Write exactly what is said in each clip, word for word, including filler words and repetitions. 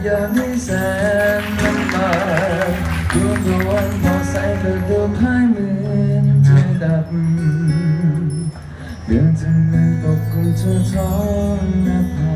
ยามที่แสนลำบากดวงดวงพอใสก็ดูพายเหมือนจะดับเดือนจะมันปกคลุมทั่วท้องนภา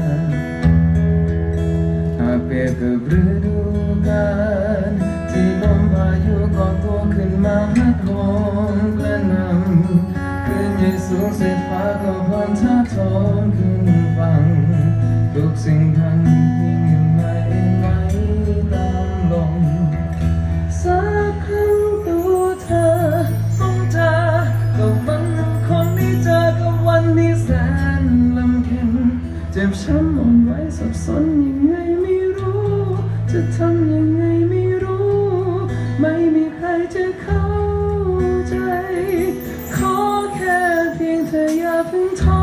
หากเปรียบกับฤดูกาลที่ลมพายุก่อตัวขึ้นมาพัดโหมกระหน่ำคืนใหญ่สูงเสียดฟ้าก็พลันท่าท้องขึ้นฟังทุกสิ่งพังพิงไม่ไหวตามลมสักครั้งตัวเธอต้องเจอกับวันคนที่เจอกับวันที่แสนลำเค็ญเจ็บช้ำอ่อนไหวสับสนยังไงไม่รู้จะทำยังไงไม่รู้ไม่มีใครจะเข้าใจขอแค่เพียงเธออย่าเพิ่งท้อ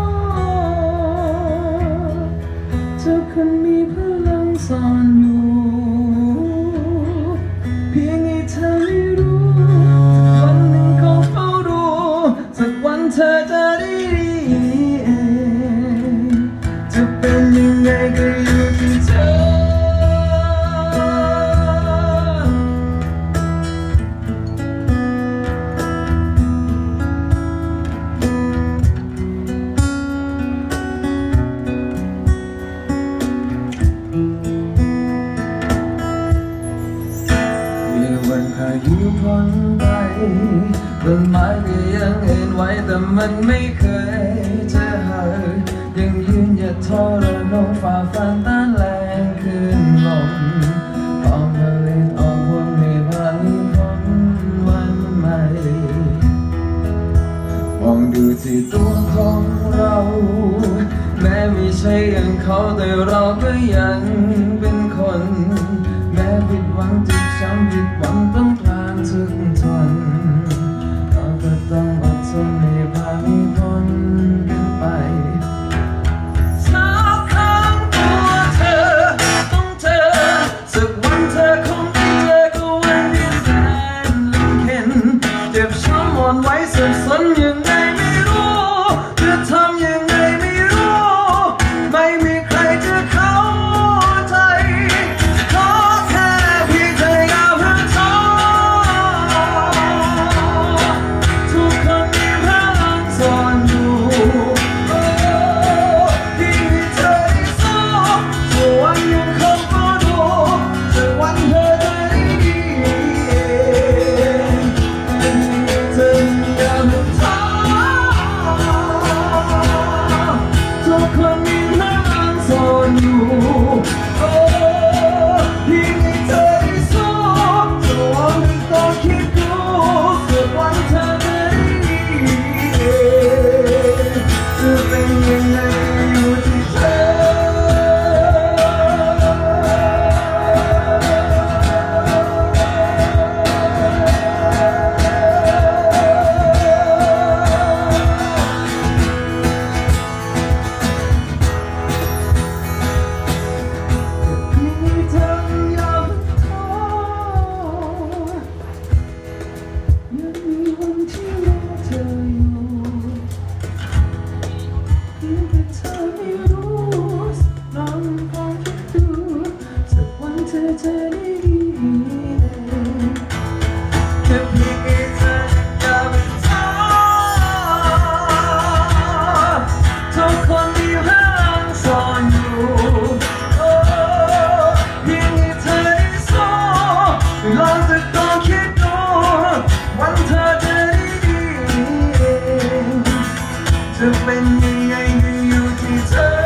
เธอคนมีพลังซ่อนอยู่เพียงให้เธอไม่รู้วันหนึ่งคงเฝ้ารู้สักวันเธอจะได้ดีเองจะเป็นยังไงก็อยู่ที่เธอพายุพ้นไปต้นไม้ก็ยังเห็นไว้แต่มันไม่เคยจะหายยังยืนหยัดทรนงฝ่าฟันต้านแรงขึ้นลมพร้อมผลิตออกผลให้ผ่านพ้นวันใหม่มองดูที่ตัวของเราแม้ไม่ใช่อย่างเขาแต่เราก็ยังเป็นคนแม้ผิดหวังจิตช้ำผิดหวังต้องผ่านทุกทนเราก็ต้องอดทนให้ผ่านพ้นกันไปสักครั้งตัวเธอต้องเจอสักวันเธอคงได้เจอกับวันที่แสนลำเค็ญเจ็บช้ำอ่อนไหวสับสนยังไงไม่รู้จะทำยังไงไม่รู้ไม่มีใครจะเข้าใจจะเป็นยังไงก็อยู่ที่เธอ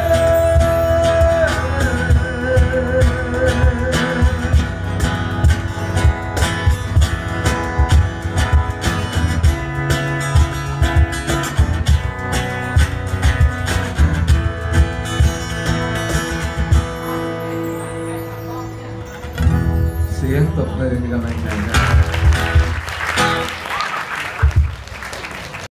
เสียงตบมือเป็นกำลังใจครับ